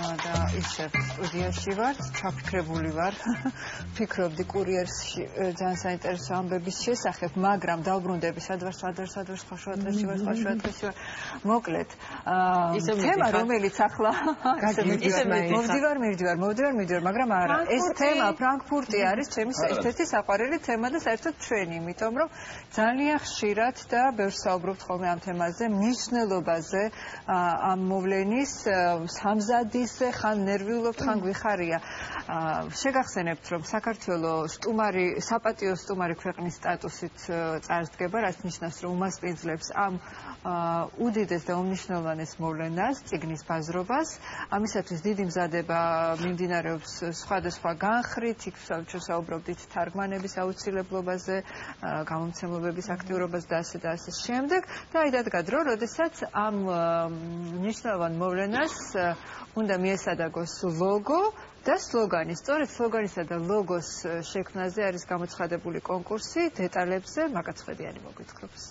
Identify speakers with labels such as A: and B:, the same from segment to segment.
A: და ისევ სტუდიაში ვარ, ჩაფიქრებული ვარ. ფიქრობდი კურიერში ძალიან საინტერესო ამბების შესახებ, მაგრამ დავბრუნდები სად ვარ, სხვა დღეში ვარ. მოკლედ, თემა რომელიც ახლა მოვდივარ, მაგრამ არა, ეს თემა ფრანკფურტი არის ჩემი ერთ-ერთი საყვარელი თემა და საერთოდ ჩვენი, იმიტომ რომ ძალიან ხშირად და ბევრს საუბრობთ ხოლმე ამ თემაზე, მნიშვნელობაზე ამ მოვლენის სამზადისზე, ხან ნერვიულობთ, ხან გვიხარია. შეგახსენებთ, რომ საქართველოს საპატიო სტუმარი ქვეყნის სტატუსით წარსდგება, რაც ნიშნავს, რომ უმასპინძლებს ამ უდიდეს და უმნიშვნელოვანეს მოვლენას, წიგნის ბაზრობას. ამისათვის დიდი მზადება მიმდინარეობს სხვადასხვა განხრით, იქ საუბრობდით თარგმანების აუცილებლობაზე, გამომცემლობების აქტიურობაზე და ასე შემდეგ. და აი დადგა დრო, როდესაც ამ მნიშვნელოვან მოვლენას უნდა მიესადაგოს ლოგო და სლოგანი. სწორედ სლოგანისა და ლოგოს შექმნაზე არის გამოცხადებული კონკურსი. დეტალებზე მაგაცხადიანი მოგვითხრობს.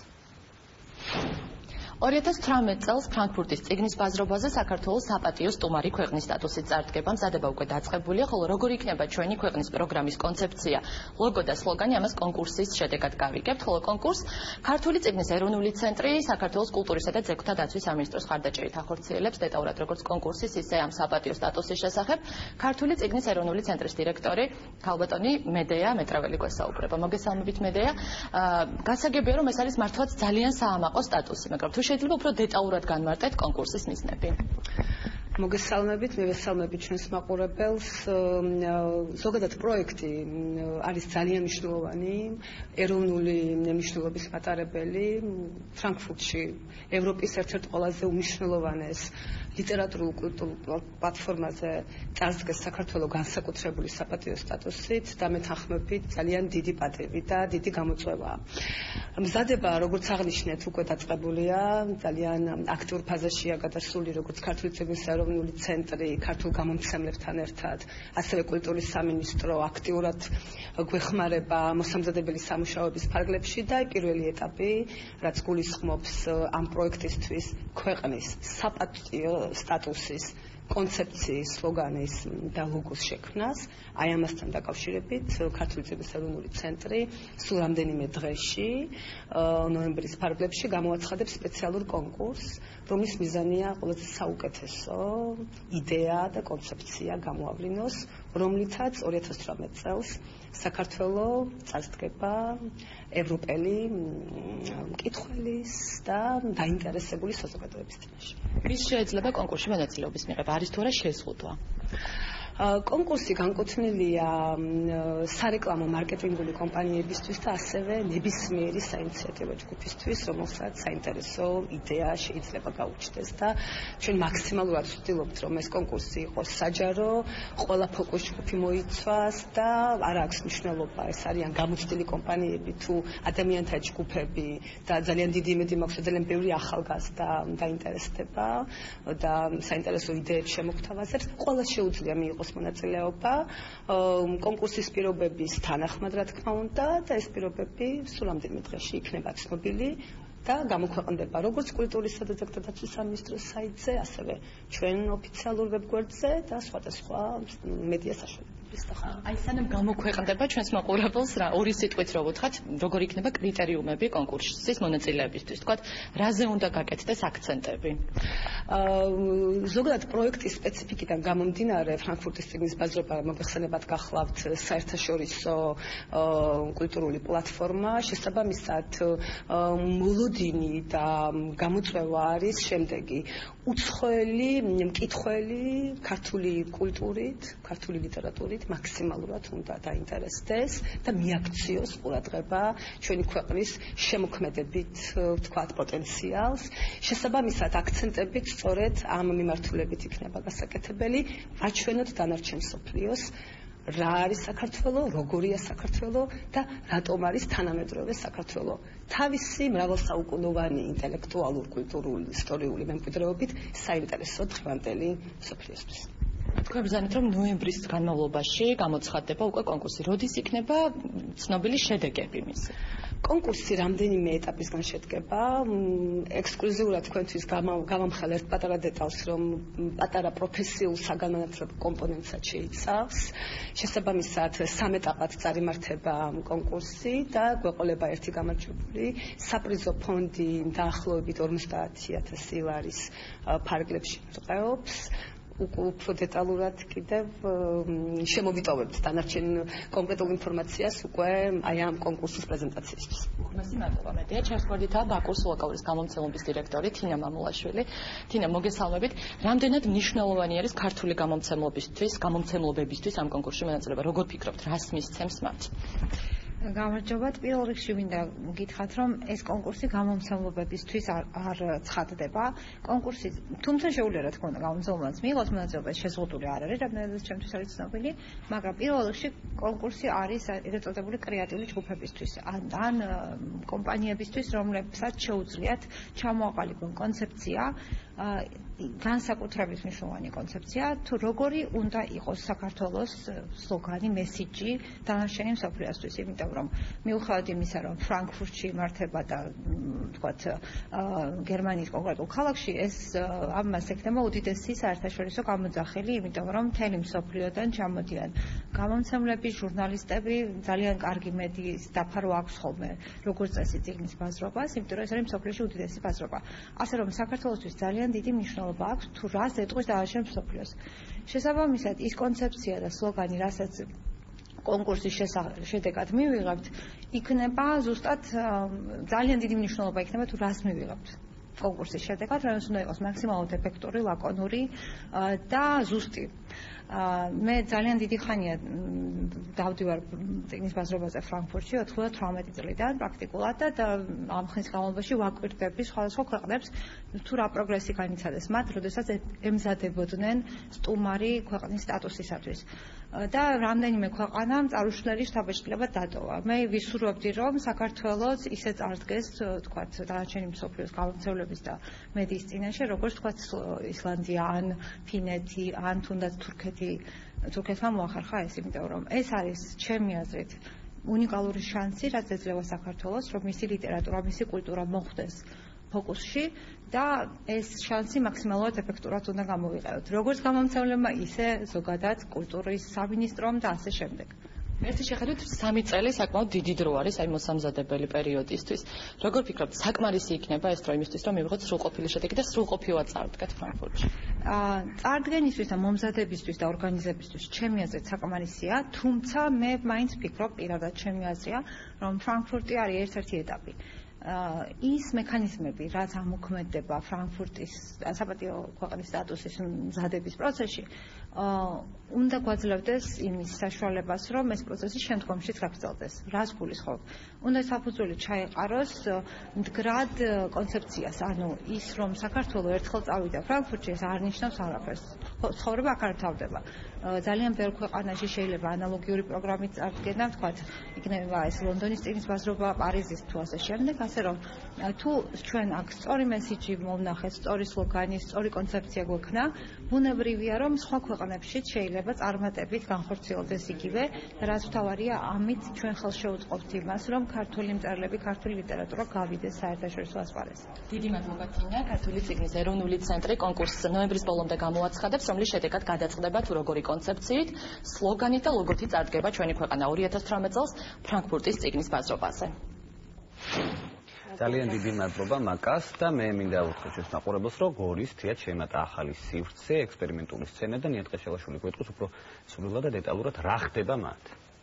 B: 2018 წელს ფრანკფურტის წიგნის ბაზრობაზე საქართველოს საპატიო სტუმარი ქვეყნის სტატუსით წარდგება. მზადება უკვე დაწყებულია, ხოლო როგორ იქნება ჩვენი ქვეყნის პროგრამის კონცეფცია, ლოგო და სლოგანი, ამას კონკურსის შედეგად გავიგებთ. ხოლო კონკურს ქართული წიგნის ეროვნული ცენტრი საქართველოს კულტურისა და ძეგლთა დაცვის სამინისტროს ხარდაჭერით ახორციელებს. დეტალურად როგორც კონკურსის, ისე ამ საპატიო სტატუსის შესახებ ქართული წიგნის ეროვნული ცენტრის დირექტორი ქალბატონი მედეა მეტრეველი გვესაუბრება. მოგესალმებით მედეა. გასაგებია, რომ ეს არის მართლაც ძალიან საამაყო სტატუსი, მაგრამ თუ შეიძლება უფრო დეტალურად განმარტეთ კონკურსის მიზნები.
C: მოგესალმებით, მივესალმებით ჩვენს მაყურებელს. ზოგადად პროექტი არის ძალიან მნიშვნელოვანი, ეროვნული მნიშვნელობის მატარებელი. ფრანკფურტში ევროპის ერთ-ერთ ყველაზე უმნიშვნელოვანეს ლიტერატურულ კულტურულ პლატფორმაზე წარსდგეს საქართველოს განსაკუთრებული საპატიო სტატუსით და მეთანხმებით ძალიან დიდი პატივი და დიდი გამოწვევაა. მზადება, როგორც აღნიშნეთ, უკვე დაწყებულია, ძალიან აქტიურ ფაზაშია გადასული, როგორც ქართული წიგნის ეროვნული ცენტრი, ქართულ გამომცემლებთან ერთად, ასევე კულტურის სამინისტრო აქტიურად გვეხმარება მოსამზადებელი სამუშაოების ფარგლებში და პირველი ეტაპი, რაც გულისხმობს ამ პროექტისთვის ქვეყნის საპატიო სტატუსის კონცეფციის, სლოგანის და ლოგოს შექმნას. აი ამასთან დაკავშირებით ქართული წიგნის ეროვნული ცენტრი სულ რამდენიმე დღეში ნოემბრის ფარგლებში გამოაცხადებს სპეციალურ კონკურსს, რომლის მიზანია ყველაზე საუკეთესო იდეა და კონცეფცია გამოავლინოს, რომლითაც 2018 წელს საქართველოს წარსდგება ევროპელი მკითხველის და დაინტერესებული საზოგადოების წინაშე.
B: ვის შეიძლება კონკურსში მონაწილეობის მიღება? არის თუ არა შეზღუდვა?
C: კონკურსი განკუთვნილია სარეკლამო მარკეტინგული კომპანიებისთვის და ასევე ნებისმიერი საინიციატივო ჯგუფისთვის, რომელსაც საინტერესო იდეა შეიძლება გაუჩნდეს და ჩვენ მაქსიმალურად ვცდილობთ, რომ ეს კონკურსი იყოს საჯარო, ყველა ფოკუს ჯგუფი მოიცვას და არ აქვს მნიშვნელობა, ეს არიან გამოცდილი კომპანიები თუ ადამიანთა ჯგუფები და ძალიან დიდი იმედი მაქვს, რომ ძალიან ბევრი ახალგაზრდა დაინტერესდება და საინტერესო იდეებს შემოგთავაზებს. ყველა შეუძლია მიიღოს მონაწილეობა კონკურსის პირობების თანახმად, რა თქმა უნდა, და ეს პირობები სულ რამდენიმე დღეში იქნება ცნობილი და გამოქვეყნდება როგორც კულტურისა და ძეგლთა დაცვის სამინისტროს საიტზე, ასევე ჩვენ ოფიციალურ ვებგვერდზე და სხვადასხვა მედია საშუალებების დახმარებით.
B: აი სანამ გამოქვეყნდება ჩვენს მაყურებელს რა ორი სიტყვით რო ვუთხრათ, როგორ იქნება კრიტერიუმები კონკურსის მონაწილეებისთვის, თქვათ, რაზე უნდა გაკეთდეს აქცენტები?
C: ზოგადად პროექტის სპეციფიკიდან გამომდინარე, ფრანკფურტის წიგნის ბაზრობა მოგეხსენებათ გახლავთ საერთაშორისო კულტურული პლატფორმა, შესაბამისად მოლოდინი და გამოწვევა არის შემდეგი. უცხოელი მკითხველი ქართული კულტურით, ქართული ლიტერატურით მაქსიმალურად უნდა დაინტერესდეს და მიაქციოს ყურადღება ჩვენი ქვეყნის შემოქმედებით, ვთქვათ, პოტენციალს. შესაბამისად აქცენტებით სწორედ ამ მიმართულებით იქნება გასაკეთებელი, აჩვენოთ დანარჩენ მსოფლიოს რა არის საქართველო, როგორია საქართველო და რატომ არის თანამედროვე საქართველო. თავისი მრავალსაუკუნოვანი ინტელექტუალურ, კულტურული, ისტორიული მემკვიდრეობით საინტერესო დღევანდელი მსოფლიოსთვის.
B: თქვენ ბრძანეთ, რომ ნოემბრის განმავლობაში გამოცხადდება უკვე კონკურსი. როდის იქნება ცნობილი შედეგები მისი?
C: კონკურსი რამდენიმე ეტაპისგან შედგება. ექსკლუზიურად თქვენთვის გამამხელ ერთ პატარა დეტალს, რომ პატარა პროფესიულ საგანმანათლებლო კომპონენტსაც შეიცავს. შესაბამისად, 3 ეტაპად წარიმართება კონკურსი და გვეყოლება ერთი გამარჯვებული. საპრიზო ფონდი დაახლოებით 50,000 ლარის ფარგლებში მრყეობს. უფრო დეტალურად კიდევ შემოვიტოვებთ დანარჩენ კონკრეტულ ინფორმაციას უკვე აი ამ კონკურსის პრეზენტაციისთვის.
B: მესმე მადლობა მეტია. ჩასვარდითაა ბაკუს ლოკალური გამომცემლობის დირექტორი თინა მამულაშვილი. თინა, მოგესალმებით. რამდენად მნიშვნელოვანი არის ქართული გამომცემლობებისთვის ამ კონკურსში მონაწილეობა? როგორ ფიქრობთ, რას მისცემს მათ?
D: გამარჯობათ. პირველ რიგში მინდა გითხრათ, რომ ეს კონკურსი გამომცემლობებისთვის არ ცხადდება. კონკურსი, თუმცა შეუძლია რა თქმა უნდა გამომცემლობაც მიიღოს მონაწილეობა, შეზღუდული არ არის, რამდენადაც ჩემთვის არის ცნობილი, მაგრამ პირველ რიგში კონკურსი არის ეგრეთ წოდებული კრეატიული ჯგუფებისთვის ან კომპანიებისთვის, რომლებსაც შეუძლიათ ჩამოაყალიბონ კონცეფცია, განსაკუთრებით მნიშვნელოვანი კონცეფცია, თუ როგორი უნდა იყოს საქართველოს სლოგანი, მესიჯი დანარჩენი მსოფლიოსთვის, იმიტომ რომ მიუხედავად იმისა, რომ ფრანკფურტში იმართება და თქვათ გერმანიის კონკრეტულ ქალაქში, ეს ამას ექნება უდიდესი საერთაშორისო გამოძახილი, იმიტომ რომ მთელი მსოფლიოდან ჩამოდიან გამომცემლები, ჟურნალისტები, ძალიან კარგი მედიის დაფარო აქვს ხოლმე, როგორც წესი წიგნის ბაზრობას, იმიტომ რომ ეს არის მსოფლიოში უდიდესი ბაზრობა. ასე რომ საქართველოსთვის ძალიან დიდი მნიშვნელობა აქვს თუ რას ეტყვის დანარჩენ მსოფლიოს. შესაბამისად, ის კონცეფცია და სლოგანი, რასაც კონკურსის შედეგად მივიღებთ, იქნება ზუსტად ძალიან დიდი მნიშვნელობა იქნება თუ რას მივიღებთ კონკურსის შედეგად, რომელიც უნდა იყოს მაქსიმალურად ეფექტური, ლაკონური და ზუსტი. მე ძალიან დიდი ხანია დავდივარ წიგნის ბაზრობაზე ფრანკფურტში 98 წლიდან პრაქტიკულად და ამ ხნის განმავლობაში ვაკვირდები სხვადასხვა ქვეყნებს თუ რა პროგრესი განიცადეს მათ, როდესაც ემზადებოდნენ სტუმარი ქვეყნის სტატუსისათვის. და რამდენიმე ქვეყანამ წარუშლელი შთაბეჭდილება დატოვა. მე ვისურვებდი, რომ საქართველოს ისე წარდგეს, თქვათ, დანარჩენი მსოფლიოს გამომცემლების და მედიის წინაშე, როგორც თქვათ, ისლანდია ან ფინეთი ან თუნდაც თურქეთმა მოახერხა ეს, იმიტომ რომ ეს არის ჩემი აზრით უნიკალური შანსი, რაც ეძლევა საქართველოს, რომ მისი ლიტერატურა, მისი კულტურა მოხვდეს ფოკუსში და ეს შანსი მაქსიმალურად ეფექტურად უნდა გამოვიყენოთ. როგორც გამომცემლებმა, ისე ზოგადად კულტურის სამინისტრომ და ასე შემდეგ.
B: ერთი შეხედვით 3 წელი საკმაოდ დიდი დრო არის აი მოსამზადებელი პერიოდისთვის. როგორ ფიქრობთ, საკმარისი იქნება ეს დრო იმისთვის, რომ მივიღოთ სრულყოფილი შედეგი და სრულყოფილად წარდგეთ ფრანკფურტში?
D: წარდგენისთვის და მომზადებისთვის და ორგანიზებისთვის ჩემი აზრით საკმარისია, თუმცა მე მაინც ფიქრობ, პირადად ჩემი აზრია, რომ ფრანკფურტი არის ერთ-ერთი ეტაპი. ის მექანიზმები, რაც ამოქმედება ფრანკფურტის საპატიო ქვეყნის სტატუსის მზადების პროცესში, უნდა გვაძლევდეს იმის საშუალებას, რომ ეს პროცესი შემდგომშიც გაგრძელდეს. რას გულისხმობ? უნდა საფუძველი ჩაეყაროს მდგრად კონცეფციას, ანუ ის, რომ საქართველოს ერთხელ წავიდა ფრანკფურტში, ეს არ ნიშნავს არაფერს. ცხოვრება აქ არ თავდება. ძალიან ბევრ ქვეყანაში შეიძლება ანალოგიური პროგრამით წარდგენა, ვთქვათ, იქნება ეს ლონდონის წიგნის ბაზრობა, პარიზის თუ ასე შემდეგ, ასე რომ თუ ჩვენ აქ სწორი მესიჯი მოვნახეთ, სწორი სლოგანი, სწორი კონცეფცია გვექნა, ბუნებრივია, რომ სხვა ქვეყნებშიც შეიძლება წარმატებით განხორციელდეს იგივე, რაც მთავარია, ამით ჩვენ ხელს შეუწყობთ იმას, რომ ქართული მწერლები, ქართული ლიტერატურა გავიდეს საერთაშორისო ასპარეზზე.
B: დიდი მადლობა თინა, ქართული წიგნის ეროვნული ცენტრი კონკურსს ნოემბრის ბოლომდე გამოაცხადებს, რომლის შედეგად გადაწყდება თუ როგორი კონცეფციით, სლოგანით და ლოგოთი წარდგება ჩვენი ქვეყანა 2018 წელს ფრანკფურტის წიგნის ბაზრობაზე.
E: ძალიან დიდი მადლობა მაკას და მე მინდა უთხრა ჩვენს მაყურებელს, რომ გორის თეატრ შემატა ახალი სივრცე, ექსპერიმენტული სცენა და ნიატ ყეშელაშვილი გვეტყვის უფრო სრულად და დეტალურად რა ხდება მათ.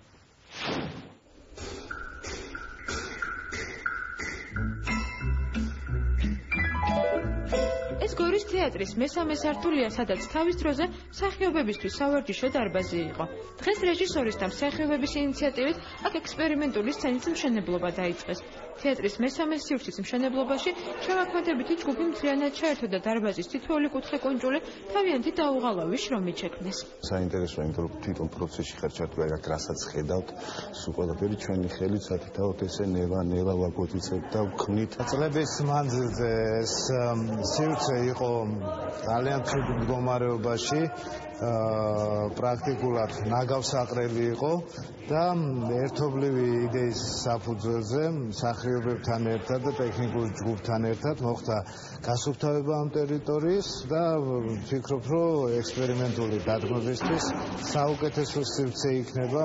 F: ეს გორის თეატრის მესამე სართულია, სადაც თავის დროზე მსახიობებისთვის სავარჯიშო დარბაზი იყო. დღეს რეჟისორის და მსახიობების ინიციატივით აქ ექსპერიმენტული სცენის მშენებლობა დაიწყეს. თეატრის მესამე სივრცის მშენებლობაში შემოქმედებითი ჯგუფი მთლიანად ჩაერთო და დარბაზის თითოეული კუთხე კუნძული თავიანთი დაუღალავი შრომით შექმნეს.
G: საინტერესოა, იმიტომ რომ თვითონ პროცესში ხარ ჩართული, აქ რასაც ხედავთ, სულ ყველაფერი ჩვენი ხელით სათითაოდ ესე ნელა ვაგოთიცებ და ვქმნით.
H: წლების მანძილზე ეს სივრცე იყო ძალიან ცუდ მდგომარეობაში, პრაქტიკულად ნაგავსაყრელი იყო და ერთობლივი იდეის საფუძველზე მსახიობებთან ერთად და ტექნიკურ ჯგუფთან ერთად მოხდა გასუფთავება ამ ტერიტორიის და ვფიქრობ, რომ ექსპერიმენტული დადგმებისთვის საუკეთესო სივრცე იქნება.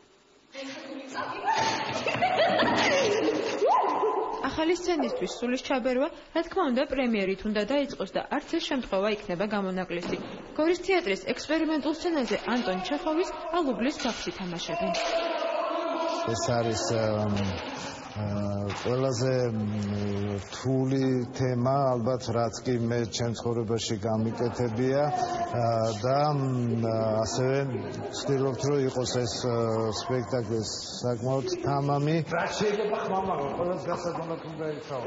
F: ახალი სცენისთვის სულის ჩაბერვა, რა თქმა უნდა, პრემიერით უნდა დაიწყოს და არც ეს შემთხვევა იქნება გამონაკლისი. გორის თეატრის ექსპერიმენტულ სცენაზე ანტონ ჩეხოვის ალუბლის ბაღს ითამაშებენ.
H: ეს არის ყველაზე რთული თემა, ალბათ რაც კი მე ჩემ ცხოვრებაში გამიკეთებია და ასევე ვცდილობთ, რომ იყოს ეს სპექტაკლი საკმაოდ თამამი. რა შეიძლება ხმამა, ყველას გასაგონად უნდა იცავ.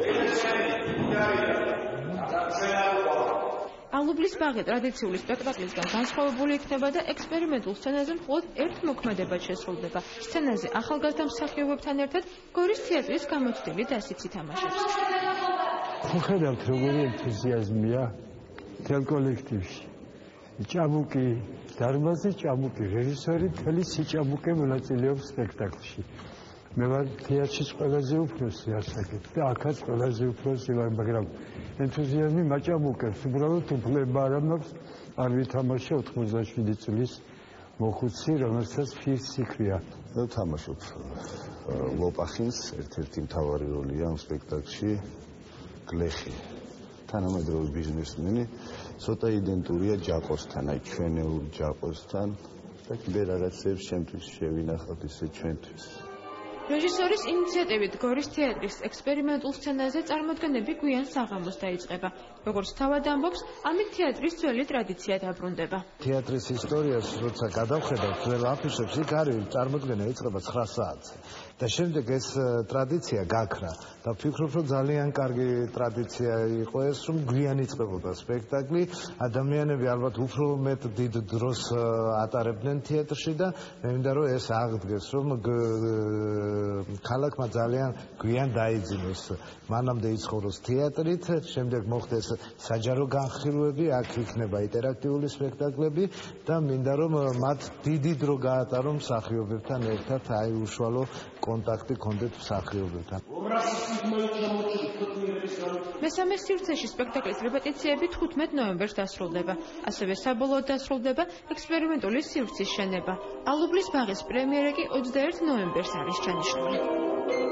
F: ალუბლის ბაღი ტრადიციული სპექტაკლისგან განსხვავებული იქნება და ექსპერიმენტულ სცენაზე მხოლოდ ერთ მოქმედებად შესრულდება. სცენაზე ახალგაზრდა მსახიობებთან ერთად გორის თეატრის გამოცდილი დასიც ითამაშებს.
I: ხედავთ, როგორი ენთუზიაზმია მთელ კოლექტივში. ჭაბუკი დარბაზი, ჭაბუკი რეჟისორი, მთელი სიჭაბუკე მონაწილეობს სპექტაკლში. მე ვარ თეატრში ყველაზე უფროსი ასაკით და აქაც ყველაზე უფროსი ვარ, მაგრამ ენთუზიაზმი მაჭაბუკებს, უბრალოდ უფლება არ მაქვს, არ ვითამაშე 87 წლის მოხუცი, რომელსაც ფირსი ქვია.
G: ვთამაშობ ლოპახინს, ერთ-ერთი მთავარი როლია ამ სპექტაკლში, გლეხი. თანამედროვე ბიზნესმენი, ცოტა იდენტურია ჯაყოსთან, აი ჩვენეულ ჯაყოსთან და კიდე რაღაცებს ჩემთვის შევინახავთ ისე ჩვენთვის.
F: რეჟისორის ინიციატივით გორის თეატრის ექსპერიმენტულ სცენაზე წარმოდგენები გვიან საღამოს დაიწყება. როგორც თავად ამბობს, ამით თეატრის ძველი ტრადიცია დაბრუნდება.
H: თეატრის ისტორიას როცა გადავხედავთ ძველ აფიშებში, იქ არის წარმოდგენა იწყება 9 საათზე. და შემდეგ ეს ტრადიცია გაქრა და ვფიქრობ, რომ ძალიან კარგი ტრადიცია იყო ეს, რომ გვიან იწყებოდა სპექტაკლი, ადამიანები ალბათ უფრო მეტ დიდ დროს ატარებდნენ თეატრში და მე მინდა რომ ეს აღდგეს, რომ ქალაქმა ძალიან გვიან დაიძინოს, მანამდე იცხოვროს თეატრით, შემდეგ მოხდეს საჯარო განხილვები, აქ იქნება ინტერაქტიული სპექტაკლები და მინდა რომ მათ დიდი დრო გაატარონ მსახიობებთან ერთად, აი უშუალო კონტაქტი კონდეთ მსახიობებთან.
F: მესამე სივრცეში სპექტაკლის რეპეტიციები 15 ნოემბერს დასრულდება. ასევე საბოლოოდ დასრულდება ექსპერიმენტული სივრცის შენება. ალუბლის ბაღის პრემიერა კი 21 ნოემბერს არის ჩანიშნული.